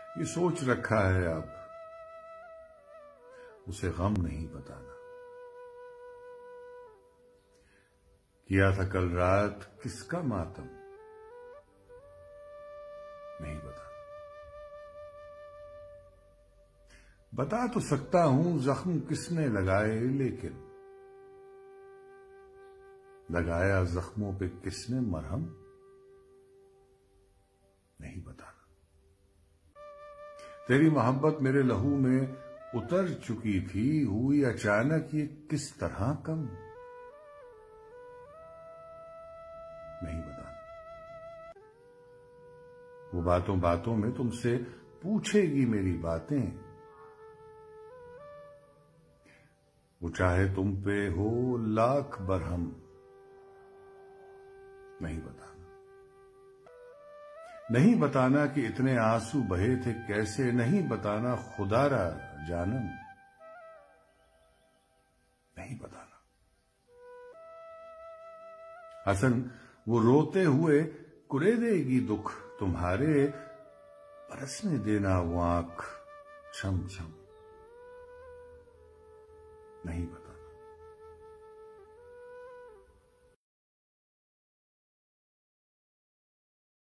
ये सोच रखा है अब, उसे गम नहीं बताना। किया था कल रात किसका मातम, नहीं बताना। बता तो सकता हूं जख्म किसने लगाए, लेकिन लगाया जख्मों पे किसने मरहम, नहीं बताना। तेरी मोहब्बत मेरे लहू में उतर चुकी थी, हुई अचानक ये किस तरह कम, नहीं बताना। वो बातों बातों में तुमसे पूछेगी मेरी बातें, वो चाहे तुम पे हो लाख बरहम, नहीं बताना। नहीं बताना कि इतने आंसू बहे थे कैसे, नहीं बताना खुदारा जानम, नहीं बताना। हसन वो रोते हुए कुरे देगी दुख तुम्हारे, बरसने देना वो आंख छम छम,